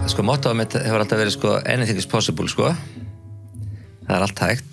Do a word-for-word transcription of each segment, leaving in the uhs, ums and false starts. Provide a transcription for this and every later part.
sko mottóið mitt hefur alltaf verið sko anything is possible sko. Það er allt hægt.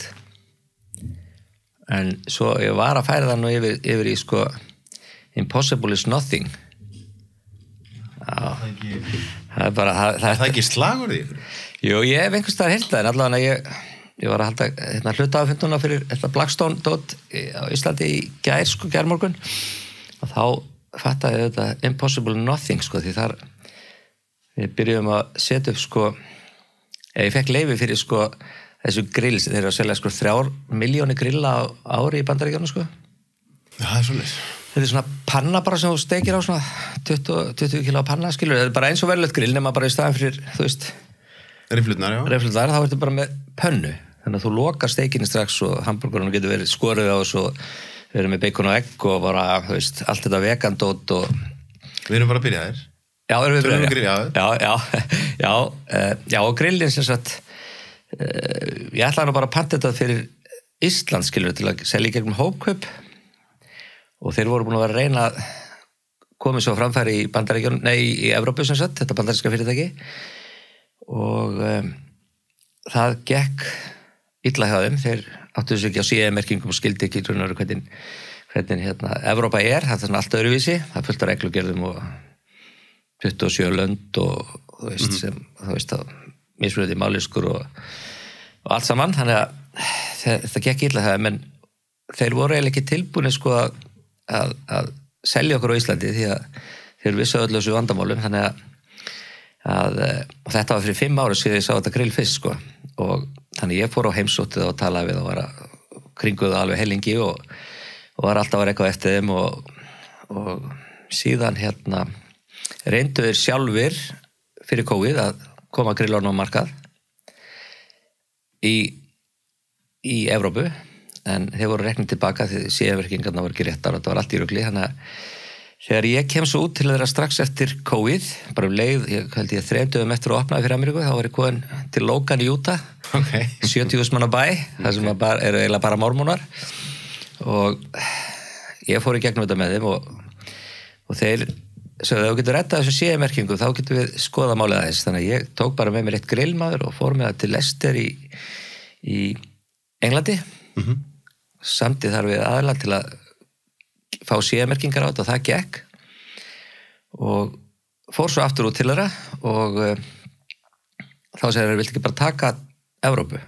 En svo ég var að færa það nú yfir, yfir í sko impossible is nothing. Já. Það er ekki, það er bara það, það, það er ekki slagur því? Jú, ég hef einhvers staðar heyrt það en allavega ég ég var að halda hérna hluthafafunduna fyrir þetta Blackstone dót á Íslandi í gær sko gærmorgun og þá fattaði ég þetta impossible nothing sko því þar við byrjuðum að setja upp sko ég fekk leyfi fyrir sko þessu grill þeir eru að selja sko þrjár miljónir grilla á ári í Bandaríkjunum sko. Já, það er svolítið. Þetta er svona panna bara sem þú steikir á svona tuttugu, tuttugu kíló panna skilur, þetta er bara eins og verðlegt grill nema bara í staðan fyrir, þú veist Rifflurnar, já. Rifflurnar, þá er þetta bara með pönnu þannig að þú lokar steikinni strax og hamburgerinn getur verið skorið á og svo verið með bacon og egg og bara, þú veist, allt þetta vegandót og Við erum bara að byrja þér. Já, erum við byrja. Grill, já. Já, já, já, uh, já, og grillin sem sagt uh, ég ætlaði nú bara að panta þetta fyrir Ísland, skilur, til að selja í gegnum hópkaup og þeir voru búin að vera að reyna að koma svo framfæri í Bandaríkjunum, nei, í Evrópu sem sagt, þetta bandaríska fyrirtæki og um, það gekk illa hjá þeim, þeir áttu þessu ekki á C E-merkingum og skildi ekki hvernig, hvernig hérna, Evrópa er, það er svona allt öðruvísi, það er fullt af reglugerðum og tuttugu og sjö lönd og þú veist, mm-hmm. sem, þú veist, að mismunandi máliskur og, og allt saman, þannig að þetta gekk illa hjá þeim, en þeir voru eiginlega ekki tilbúinir sko að, að, að selja okkur á Íslandi því að þeir vissu öllu þessu vandamálum, þannig að, að og þetta var fyrir fimm ára síðan ég sá þetta grill fyrst sko og þannig ég fór á heimsóttið og talaði við og var að kringuðu alveg hellingi og, og var alltaf að reka eftir þeim og, og síðan hérna reyndu þeir sjálfir fyrir COVID að koma grillunum á markað í í Evrópu en þeir voru reknir tilbaka því C E-merkingarnar voru ekki réttar og þetta var allt í rugli þannig að þegar ég kem svo út til þeirra strax eftir COVID, bara um leið, ég held ég þremdöfum eftir að opnaði fyrir Ameríku, þá var ég komin til Logan í Utah, okay. sjötíu þúsund manna bæ, okay. það sem bara, eru eiginlega bara mormónar og ég fór í gegnum þetta með þeim og, og þeir sögðu að þú getur rettað þessu C E-merkingu, þá getur við skoða málið aðeins, þannig að ég tók bara með mér eitt grillmaður og fór með það til Leicester í, í Englandi, mm-hmm. samti þar við aðila til að fá C E-merkingar á þetta og það gekk og fór svo aftur út til þeirra og uh, þá segir þeir, viltu ekki bara taka Evrópu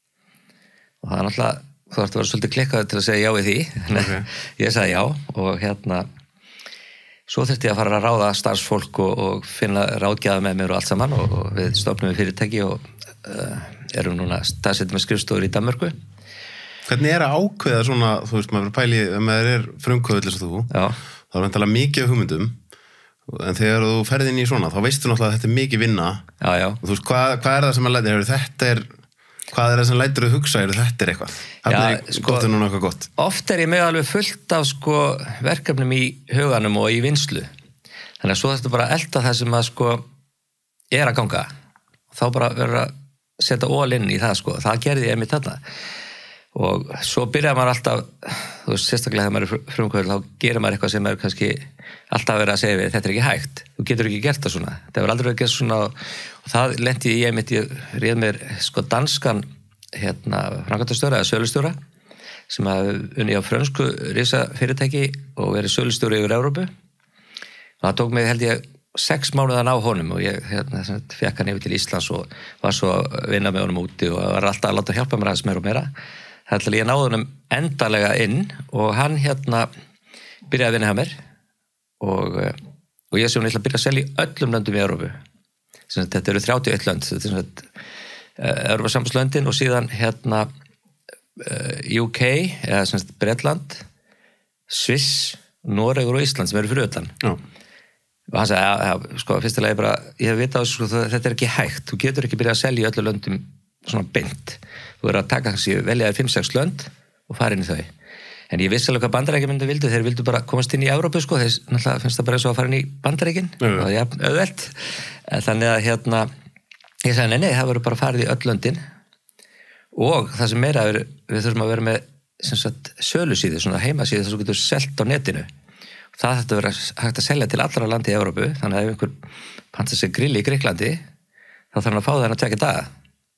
og það er náttúrulega þú þarfst að vera svolítið klikkað til að segja já við því okay. ég sagði já og hérna svo þurfti ég að fara að ráða starfsfólk og, og finna ráðgjafa með mér og allt saman og, og við stofnum við fyrirtæki og uh, erum núna staðsettum með skrifstofur í Danmörku. Hvernig er að ákveða svona, þú veist, maður er pæli, ef maður er frumkvöðl eins og þú, Já. þá er vantilega mikið hugmyndum, en þegar þú ferð inn í svona, þá veistu náttúrulega að þetta er mikið vinna, já, já. og þú veist, hvað, hvað er það sem að læta, þetta er, hvað er það sem lætur að hugsa, er þetta er eitthvað, þetta er sko, gott en núna eitthvað gott. Oft er ég með alveg fullt af sko verkefnum í huganum og í vinslu, þannig að svo þetta bara elda það sem að sko er að ganga, þá bara verður að setja all in í það sko, það gerði ég einmitt þarna. Og svo byrjar maður alltaf, þú veist, sérstaklega þegar maður er frumkvöld, þá gerir maður eitthvað sem er kannski alltaf verið að segja við, þetta er ekki hægt, þú getur ekki gert það svona, þetta hefur aldrei verið gert svona og, og það lendi ég einmitt, ég réð mér sko danskan, hérna, framkvæmdastjóra eða sölustjóra, sem hafði unnið á frönsku risa fyrirtæki og verið sölustjóri yfir Evrópu og það tók mig held ég sex mánuðan á honum og ég hérna, fekk hann yfir til Íslands og var svo að vinna með honum úti og var alltaf að láta hjálpa mér aðeins meira og meira. Þannig að ég náði honum endanlega inn og hann hérna byrjaði að vinna hjá mér og, og ég sé hún ætla að byrja að selja í öllum löndum í Evrópu. Þetta eru þrjátíu og eitt lönd, þetta er svona Evrópusambandslöndin og síðan hérna U K, eða svona Bretland, Sviss, Noregur og Ísland sem eru fyrir utan. Já. Og hann sagði, ja, ja, sko, fyrstilega ég bara, ég hef vitað sko, þetta er ekki hægt, þú getur ekki byrjað að selja í öllu löndum svona beint. Þú verður að taka kannski veljaði fimm sex lönd og fara inn í þau. En ég vissi alveg hvað Bandaríkjamyndu vildu, þeir vildu bara komast inn í Evrópu, sko, þeir náttúrulega finnst það bara eins og að fara inn í Bandaríkin, og það er ja, auðvelt. Þannig að hérna, ég sagði, nei, nei, það verður bara farið í öll löndin og það sem meira er, við þurfum að vera með sem sagt, sölusíðu, svona heimasíðu þar sem getur selt á netinu. Það þetta verður hægt að selja til allra landi í Evrópu, þannig að ef einhver panta sig grill í Gríklandi þá þarf hann að fá það hann að tvekja daga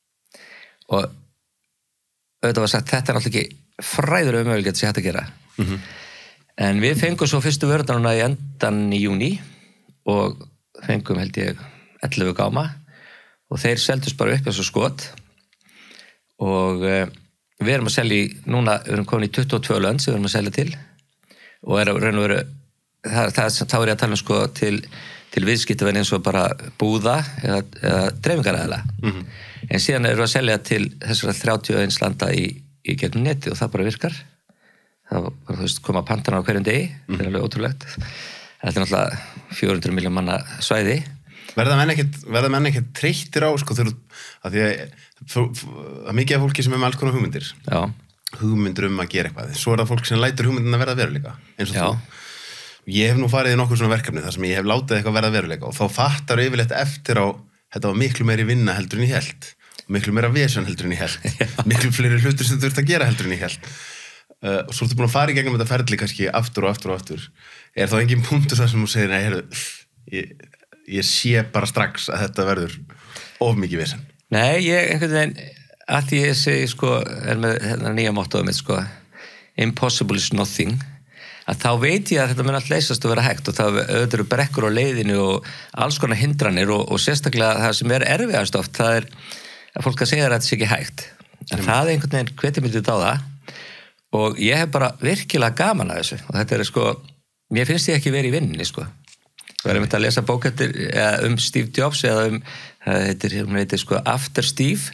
og auðvitað var sagt þetta er náttúrulega ekki fræðulega möguleikað sem hægt að gera mm-hmm. en við fengum svo fyrstu vörðarna í endan í júní og fengum held ég ellefu gáma og þeir seldust bara upp eins og skot og uh, við erum að selja í, núna við erum komin í tuttugu og tvö lönd sem við erum að selja til og er að raun og veru það, það, þá er ég að tala um sko til, til viðskiptavenni eins og bara búða eða, eða dreifingaræðala mm-hmm. en síðan erum við að selja til þessara þrjátíu og eins landa í, í gegnum neti og það bara virkar það var, þú veist, koma pantana á hverjum degi mm-hmm. það er alveg ótrúlegt þetta er náttúrulega fjögur hundruð milljón manna svæði verða menn ekkert, verða menn ekkert treyttir á sko þegar, að því að það er mikið af fólki sem er með alls konar hugmyndir Já. hugmyndir um að gera eitthvað svo er það fólk sem lætur hugmyndin að verða veruleika eins og Já. þú ég hef nú farið í nokkur svona verkefni þar sem ég hef látið eitthvað verða veruleika og þá fattar yfirleitt eftir á þetta var miklu meiri vinna heldur en ég held miklu meira vesen heldur en ég held miklu fleiri hlutur sem þú ert að gera heldur en ég held uh, og svo ertu búin að fara í gegnum þetta ferli kannski aftur og aftur og aftur er þá engin punktur þar sem þú segir nei, heyrðu, ég, ég sé bara strax að þetta verður of mikið vesen Nei, ég einhvern veginn að því ég segi sko er með hérna nýja mottóið mitt sko impossible is nothing að þá veit ég að þetta mun allt leysast og vera hægt og það auðvitað eru brekkur á leiðinu og alls konar hindranir og, og sérstaklega það sem er erfiðast oft það er að fólk að segja að þetta sé ekki hægt en mm. það er einhvern veginn hvetja mig til á það og ég hef bara virkilega gaman að þessu og þetta er sko mér finnst ég ekki verið í vinninni sko við erum að lesa bók eftir, um Steve Jobs eða um, það heitir, hún heitir sko After Steve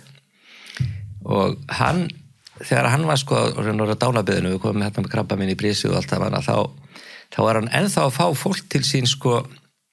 og hann, þegar hann var sko á dánabiðinu, við komum hérna með krabba minn í brísi og allt það manna, þá, þá var hann ennþá að fá fólk til sín sko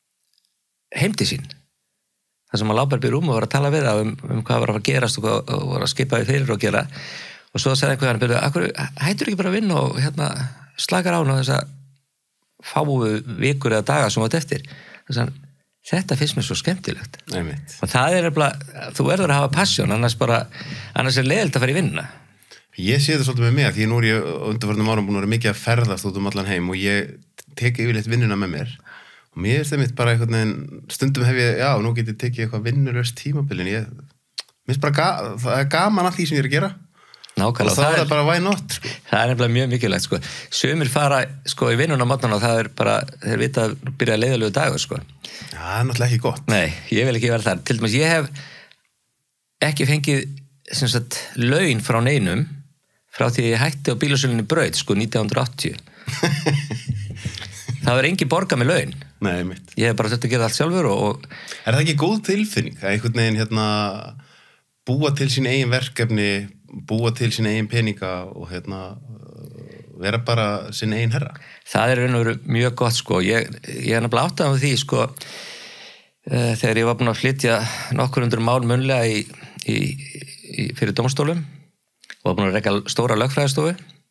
heim til sín það sem hann lápar upp í rúm og var að tala við það um, um hvað var að gerast og hvað og var að skipa við fyrir og gera og svo sagði einhver hann byrjuði, akkur hættur ekki bara að vinna og hérna slakar á hann og þess að fáu vikur eða daga sem átt eftir þess að þetta finnst mér svo skemmtilegt Einmitt. og það er nefnilega, þú verður að hafa passion annars bara, annars er leiðilt að fara í vinna Ég sé þetta svolítið með mig því nú er ég undanfarnum árum búin að vera mikið að ferðast út um allan heim og ég tek yfirleitt vinnuna með mér og mér er það mitt bara einhvern veginn stundum hef ég, já, nú get ég tekið eitthvað vinnulöst tímabilin ég, mér finnst bara, ga, það er gaman að því sem ég er að gera Nákvæmlega, og það, það er bara why not sko. Það er nefnilega mjög mikilvægt sko. Sumir fara sko í vinnuna á morgnana og það er bara, þeir vita að byrja leiðalegu dagur sko. Já, það er náttúrulega ekki gott Nei, ég vil ekki vera þar til dæmis ég hef ekki fengið sem sagt laun frá neinum frá því ég hætti á bílasölunni Braut sko nítján hundruð áttatíu Það er engin borga með laun Nei, mitt Ég hef bara þurft að gera allt sjálfur og, og... Er það ekki góð tilfinning að einhvern veginn hérna búa til sín eigin verkefni búa til sín eigin peninga og hérna vera bara sín eigin herra Það er raun og veru mjög gott sko ég, ég er nefnilega áttað af því sko uh, þegar ég var búin að flytja nokkur undur mál munnlega í, í, í, fyrir dómstólum og var búin að reka stóra lögfræðistofu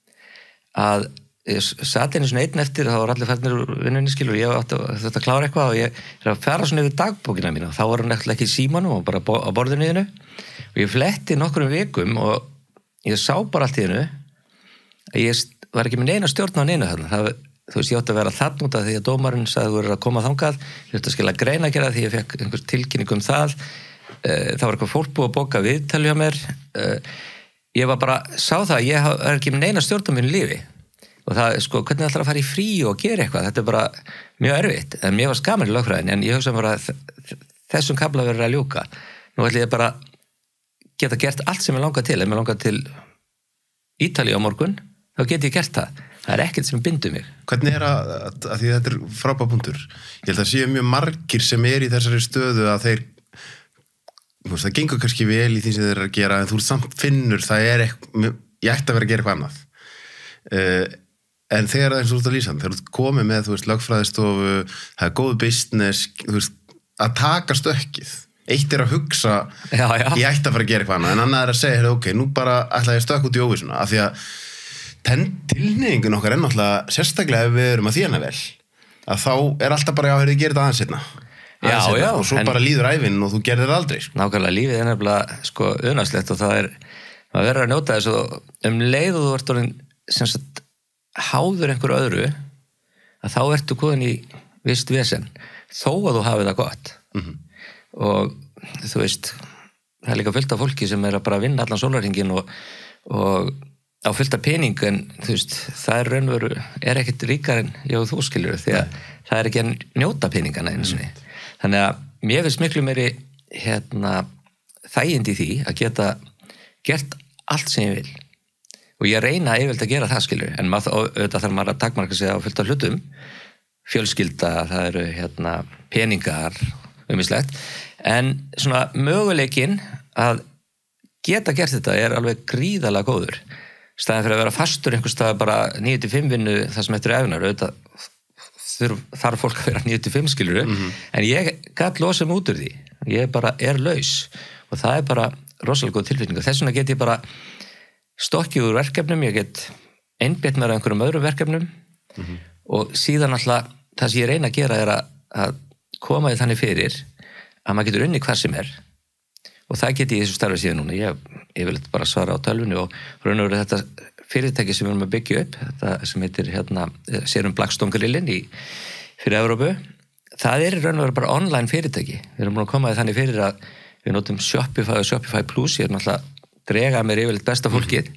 að ég sat einu svona einn eftir þá var allir færnir úr vinnunni skilur og ég átti að þetta klára eitthvað og ég er að fara svona yfir dagbókina mína og þá var hann ekki í símanum og bara á borðinu þínu og ég fletti nokkurum vikum og ég sá bara allt í þínu að ég var ekki með neina stjórn á neinu þarna það, þú veist ég átti að vera þann út af því að dómarinn sagði þú verður að koma þangað ég ætti að skila greina að gera því ég fekk einhver tilkynning um það það var eitthvað fólk búið að bóka viðtal hjá mér ég var bara, sá það ég er ekki með neina stjórn á mínu lífi og það, sko, hvernig ætlar að fara í frí og gera eitthvað, þetta er bara mjög erfitt en mér var skaman í lögfræðin, en ég hugsa bara þessum kafla verður að ljúka nú ætla ég bara geta gert allt sem ég langar til, ef ég langar til Ítalíu á morgun, þá get ég gert það það er ekkert sem bindur mig Hvernig er að, að, að því þetta er frábær punktur ég held að séu mjög margir sem er í þessari stöðu að þeir veist, það gengur kannski vel í því sem þeir eru að gera en þú samt finnur, það er eitthvað ég ætti að vera að gera eitthvað annað uh, En þegar það er eins og út að lýsa, þegar þú komið með, þú veist, lögfræðistofu, það er góð business, þú veist, að taka stökkið. Eitt er að hugsa, já, já. ég ætti að fara að gera eitthvað annað, en annað er að segja, ok, nú bara ætla ég að stökka út í óvissuna, af því að tilneyingun okkar er náttúrulega, sérstaklega ef við erum að þjána vel, að þá er alltaf bara, já, heyrðu, gera þetta aðeins seinna. Já, seinna, já. Og svo en... bara líður ævinn og þú gerir þetta aldrei. Sko. Nákvæmlega, lífið er nefnilega, sko, unaðslegt og það er, maður verður að njóta þess og um leið og þú ert orðin, sem sagt, háður einhver öðru að þá ertu komin í vist vesen þó að þú hafið það gott mm-hmm. og þú veist, það er líka fullt af fólki sem er að bara vinna allan sólarhringinn og, og á fullt af pening en þú veist, það er raunveru er ekkert ríkar en já þú skilur því að Nei. Það er ekki að njóta peningana eins og mm. þannig að mér finnst miklu meiri hérna þægind í því að geta gert allt sem ég vil og ég reyna yfirleitt að gera það skilur en maður, auðvitað þarf maður að takmarka sig á fullt af hlutum fjölskylda, það eru hérna peningar umislegt, en svona möguleikin að geta gert þetta er alveg gríðalega góður staðan fyrir að vera fastur einhvers staðar bara níu til fimm vinnu það sem eftir æfinar, auðvitað þarf fólk að vera níu til fimm skiluru mm-hmm. en ég gat losa mig út úr því ég bara er laus og það er bara rosalega góð tilfinning og þess vegna get ég bara stokkið úr verkefnum, ég get einbeitt mér að einhverjum öðrum verkefnum mm-hmm. og síðan alltaf það sem ég reyna að gera er að, að koma því þannig fyrir að maður getur unni hvað sem er og það get ég í þessu starfi síðan núna ég, ég vil bara svara á tölvunni og raun og veru þetta fyrirtæki sem við erum að byggja upp þetta sem heitir hérna Serum Blackstone Grillin í fyrir Evrópu það er raun og veru bara online fyrirtæki við erum búin að koma því þannig fyrir að við notum Shopify og Shopify Plus ég er náttúrulega drega mér yfirleitt besta fólkið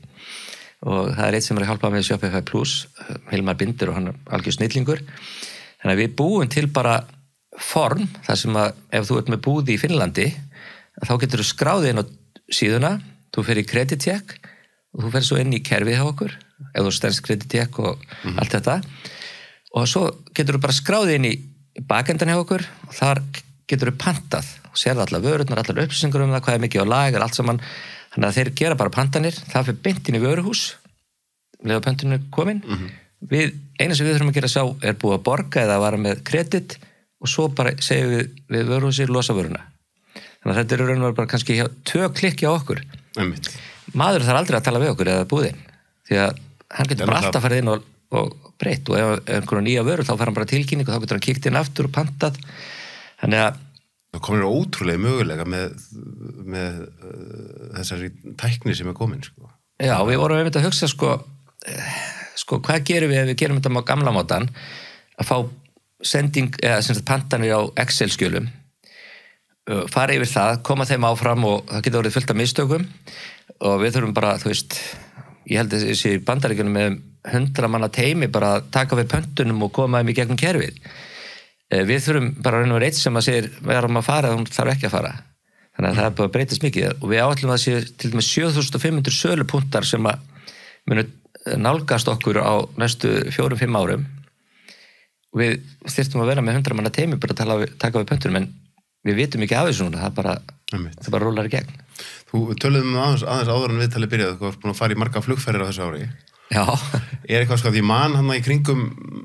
og það er eitt sem er að hjálpa með Shopify Plus Hilmar Binder og hann er algjör snillingur þannig að við búum til bara form þar sem að ef þú ert með búð í Finnlandi þá getur þú skráðið inn á síðuna þú fer í kreditcheck og þú fer svo inn í kerfið hjá okkur ef þú stendst kreditcheck og mm-hmm. allt þetta og svo getur þú bara skráðið inn í bakendan hjá okkur og þar getur þú pantað og sérða allar vörurnar, allar upplýsingur um það hvað er mikið á lager, allt saman þannig að þeir gera bara pantanir, það fyrir beint inn í vöruhús leða pantinu komin mm-hmm. við, eina sem við þurfum að gera sá er búið að borga eða að vara með kredit og svo bara segjum við við vöruhúsir losa vöruna þannig að þetta eru raun og veru bara kannski hjá, tvö klikki á okkur Einmitt. Maður þarf aldrei að tala við okkur eða búðinn því að hann getur bara alltaf farið inn og, og breytt og ef einhverja nýja vörur þá fær hann bara tilkynning og þá getur hann kíkt inn aftur og pantað þannig að það komir ótrúlega mögulega með, með uh, þessari tækni sem er komin sko. Já, við vorum einmitt að hugsa sko, sko hvað gerum við ef við gerum þetta á gamla mátan að fá sending eða sem sagt pantanir á Excel-skjölum fara yfir það, koma þeim áfram og það getur orðið fullt af mistökum og við þurfum bara, þú veist ég held að þessi bandaríkjunum með hundra manna teimi bara að taka við pöntunum og koma þeim í gegnum kerfið við þurfum bara raun og veru eitt sem að segir við erum að fara, hún þarf ekki að fara þannig að það er bara að breytast mikið og við áætlum að sé til dæmis sjö þúsund fimm hundruð sölupunktar sem að munu nálgast okkur á næstu fjórum, fimm árum og við þyrftum að vera með hundra manna teimi bara að tala, taka við pöntunum en við vitum ekki af þessu núna, það bara, það bara rúlar í gegn. Þú töluðum aðeins, aðeins áður en viðtalið byrjaði, þú varst búin að fara í marga flugferðir á þessu ári. Já. Er eitthvað sko að ég man hann í kringum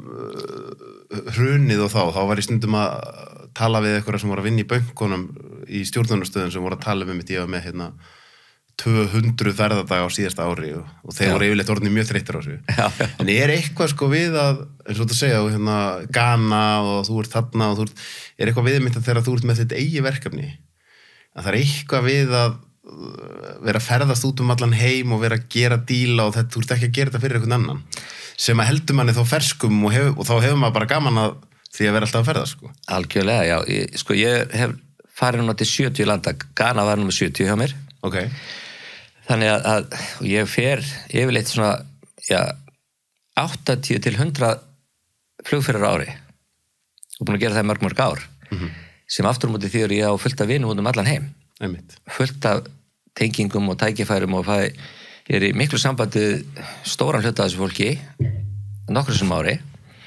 uh, hrunið og þá, þá var ég stundum að tala við eitthvað sem voru að vinna í bönkunum í stjórnunarstöðum sem voru að tala með mitt, ég var með hérna tvö hundruð ferðardaga á síðasta ári og, og þeir já. Voru yfirleitt orðinni mjög þreyttir á sig. Já, já. En er eitthvað sko við að, eins og þú segja, hérna, Ghana og þú ert þarna og þú ert, er eitthvað við mitt að þegar þú ert með þetta eigi verkefni, að það er eitthvað við að vera að ferðast út um allan heim og vera að gera díla og þetta, þú ert ekki að gera þetta fyrir einhvern annan, sem að heldur manni þá ferskum og, hef, og þá hefur maður bara gaman að því að vera alltaf að ferðast, sko. Algjörlega, já. Ég, sko, ég hef farið núna til sjötíu landa, Ghana var númer sjötíu hjá mér. Ok. Þannig að, að ég fer yfirleitt svona, já, áttatíu til hundrað flugferðir á ári og búin að gera það mörg mörg ár mm-hmm. sem aftur á móti þýðir ég á fullt af vinum út um allan heim. Einmitt. Fullt af tengingum og tækifærum og það, ég er í miklu sambandi stóran hluta af þessu fólki nokkru sem ári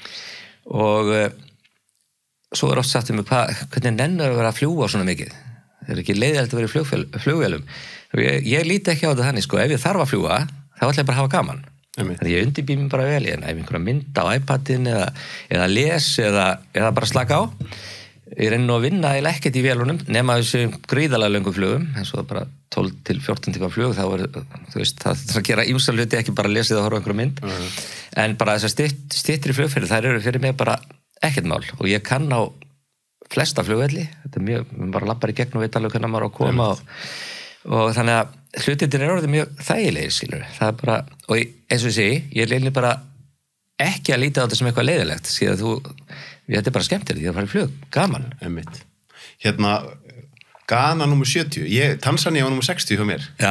og uh, svo er oft sagt um mig hvað, hvernig nennur að vera að fljúa svona mikið. Það er ekki leiðilegt að vera í flugvélum. Ég, ég líti ekki á þetta þannig, sko, ef ég þarf að fljúga, þá ætla ég bara að hafa gaman. Þannig að ég undirbý mig bara vel, en ef einhverja mynda á iPadin eða, eða les eða, eða bara slaka á. Ég reyni nú að vinna eða ekkert í vélunum, nema þessu gríðalega löngum flugum, eins og bara tólf til fjórtán tíma flug, þá er, þú veist, það er að gera ýmsa hluti, ekki bara lesið og horfa einhverja mynd. Uh-huh. En bara þessar stytt, styttri flugferðir, þær eru fyrir mig bara ekkert mál og ég kann á flesta flugvelli, þetta er mjög, við bara lappar í gegn og veit alveg hvernig maður á að koma og, og þannig að hlutindir er orðið mjög þægilegir, skilur, það er bara, og eins og ég segi, ég leilni bara ekki að líta á þetta sem eitthvað leiðilegt, síðan þú, þetta er bara skemmtilegt, ég er að fara í flug, gaman. Einmitt. Hérna, Ghana númer sjötíu, ég, Tanzania var númer sextíu hjá mér. Já.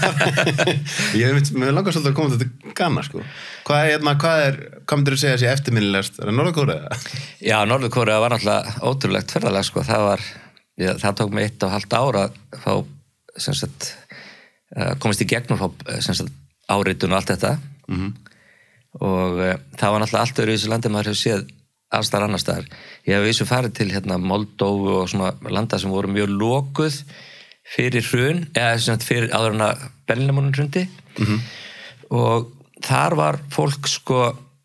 Ég veit, mér langar svolítið að koma til Ghana, sko. Hvað er, hvað er, hvað myndir þú segja sér eftirminnilegast? Er það Norður-Kórea? Já, Norður-Kórea var náttúrulega ótrúlegt ferðalag, sko. Það var, já, það tók mig eitt og halvt ára að fá, sem sagt, komast í gegn og fá, sem sagt, áritun og allt þetta. Mm-hmm. Og uh, það var náttúrulega allt öðru í þessu landi maður hefur séð allstar annar staðar. Ég hef vissu farið til hérna Moldóvu og svona landa sem voru mjög lokuð fyrir hrun, eða sem fyrir áður en að Berlínarmúrinn hrundi. Mm-hmm. Og þar var fólk sko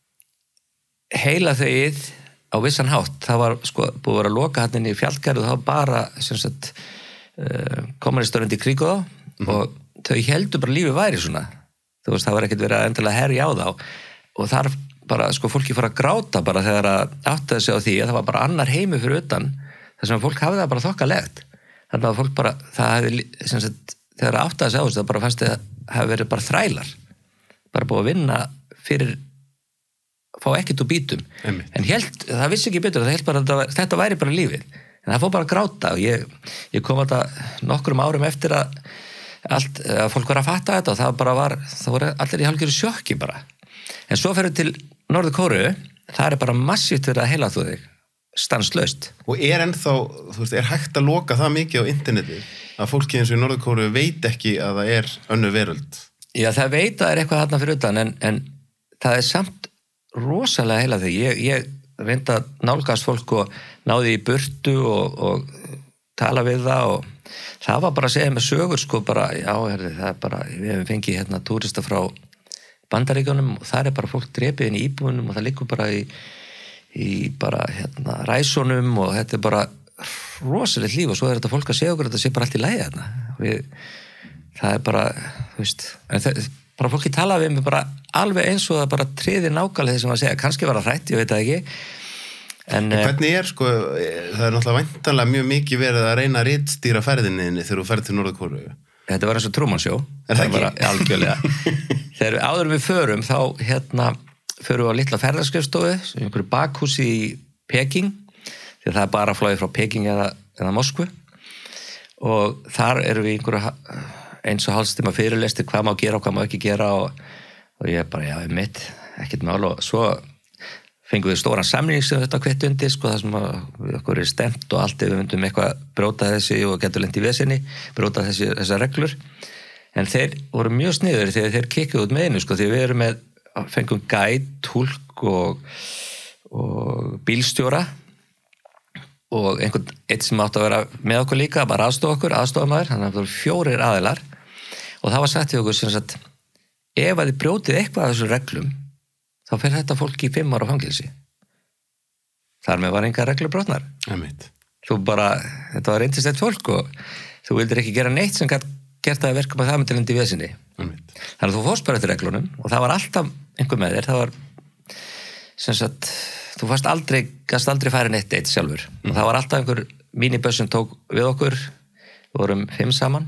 heila þegið á vissan hátt. Það var sko búið að vera að loka hann inn í fjallgarð og það var bara sem sagt uh, kommunistar undir kríku þá. Mm-hmm. Og þau heldur bara lífið væri svona. Þú veist, það var ekkert verið að endilega herja á þá og þar bara, sko, fólki fór að gráta bara þegar að áttaði sig á því að það var bara annar heimi fyrir utan þar sem fólk hafði það bara þokkalegt. Þannig að fólk bara, það hefði, sem sagt, þegar að áttaði sig á þessu, það bara fannst þið að hafi verið bara þrælar. Bara búið að vinna fyrir, fá ekkert úr bítum. Einmitt. En held, það vissi ekki betur, það held bara að þetta, þetta væri bara lífið. En það fór bara að gráta og ég, ég kom þetta nokkrum árum eftir að allt, að fólk var að fatta þetta og það bara var, það voru allir í hálfgerðu sjokki bara. En svo ferðu til Norður-Kóreu, það er bara massíft verið að heila þú þig, stanslaust. Og er ennþá, þú veist, er hægt að loka það mikið á interneti að fólki eins og í Norður-Kóreu veit ekki að það er önnur veröld? Já, það veit að það er eitthvað þarna fyrir utan, en, en það er samt rosalega heila þig. Ég, ég reynda að nálgast fólk og náði í burtu og, og tala við það og það var bara að segja með sögur, sko, bara, já, herri, það er bara, við hefum fengið hérna túrista frá Bandaríkjunum og það er bara fólk drepið inn í íbúðunum og það liggur bara í, í bara, hérna, ræsunum og þetta er bara rosalegt líf og svo er þetta fólk að segja okkur að þetta sé bara allt í lagi þarna. Við, það er bara, þú veist, en það, bara fólki tala við mig bara alveg eins og það bara triði nákvæmlega þess að segja, kannski var það hrætt, ég veit það ekki. En, en hvernig er, sko, það er náttúrulega væntanlega mjög mikið verið að reyna að ritstýra ferðinni þegar þú ferð til Norður-Kóreu. Þetta var eins og Truman Show. Er það ekki? Já, algjörlega. Þegar áður við förum, þá hérna, förum við á litla ferðarskrifstofu, einhverju bakhúsi í Peking, því það er bara flóið frá Peking eða, eða Moskvu, og þar erum við einhverju eins og hálfstíma fyrirlestir hvað má gera og hvað má ekki gera og, og ég bara, já, ég mitt, ekkert mál og svo fengum við stóran samning sem þetta kveitt undir, sko, það sem við okkur er stemt og allt ef við myndum eitthvað bróta þessi og getur lent í vesinni, bróta þessi, þessar reglur. En þeir voru mjög sniður þegar þeir kikkuð út með einu, sko, því við erum með, fengum guide, túlk og, og bílstjóra og einhvern, eitt sem átti að vera með okkur líka, bara aðstofa okkur, aðstofamaður, þannig að það voru fjórir aðilar og það var sagt til okkur sem sagt, ef að þið brjótið eitthvað af þessum reglum þá fer þetta fólk í fimm ára fangilsi. Þar með var enga reglur brotnar. Einmitt. Þú bara, þetta var reyndislegt fólk og þú vildir ekki gera neitt sem gætt gert að verka með það með til endi vesinni. Einmitt. Þannig að þú fórst bara eftir reglunum og það var alltaf einhver með þér, það var sem sagt, þú fannst aldrei, gast aldrei færi neitt eitt sjálfur. Mm. Og það var alltaf einhver míniböss sem tók við okkur, við vorum fimm saman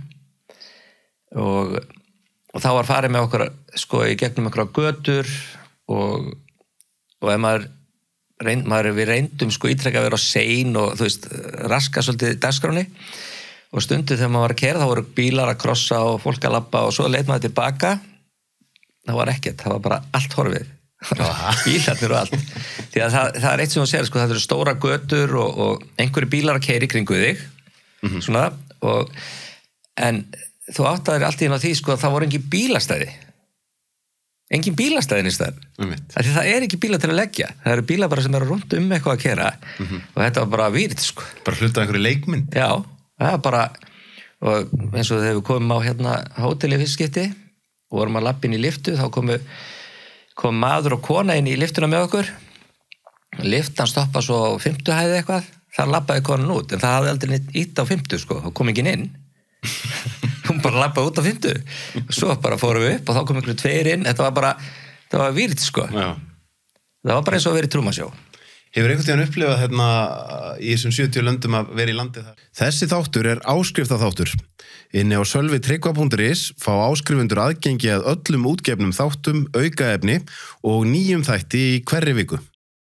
og, og þá var farið með okkur sko í gegnum einhverja götur og, og ef maður, reynd, maður við reyndum sko ítrekka að vera á sein og þú veist, raska svolítið dagskráni og stundu þegar maður var að keyra þá voru bílar að krossa og fólk að labba og svo leit maður tilbaka það var ekkert, það var bara allt horfið bílarnir og allt því að það, það er eitt sem þú segir, sko, það eru stóra götur og, og einhverju bílar að keyra í kringu þig mm-hmm. svona og, en þú áttaðir allt í inn á því sko að það voru engin bílastæði engin bílastæðin í stað mm-hmm. því það er ekki bíla til að leggja það eru bílar bara sem eru rúnd um eitthvað að keyra mm-hmm. og þetta var bara vírt sko bara hlutað einhverju leikmynd já, það er bara og eins og þegar við komum á hérna hóteli fyrst skipti og vorum að labba inn í lyftu þá komu, kom maður og kona inn í lyftuna með okkur lyftan stoppa svo á fimmtu hæði eitthvað þar labbaði konan út en það hafði aldrei neitt ít á fimmtu sko þá kom ekki inn hún bara labbaði út á fimmtu svo bara fórum við upp og þá kom einhverju tveir inn þetta var bara, það var vírt sko já. Það var bara eins og að vera í Truman Show. Hefur einhvern tíðan upplifað hérna í þessum sjötíu löndum að vera í landi þar? Þessi þáttur er áskriftaþáttur. Inni á sölvi tryggva punktur is fá áskrifundur aðgengi að öllum útgefnum þáttum, aukaefni og nýjum þætti í hverri viku.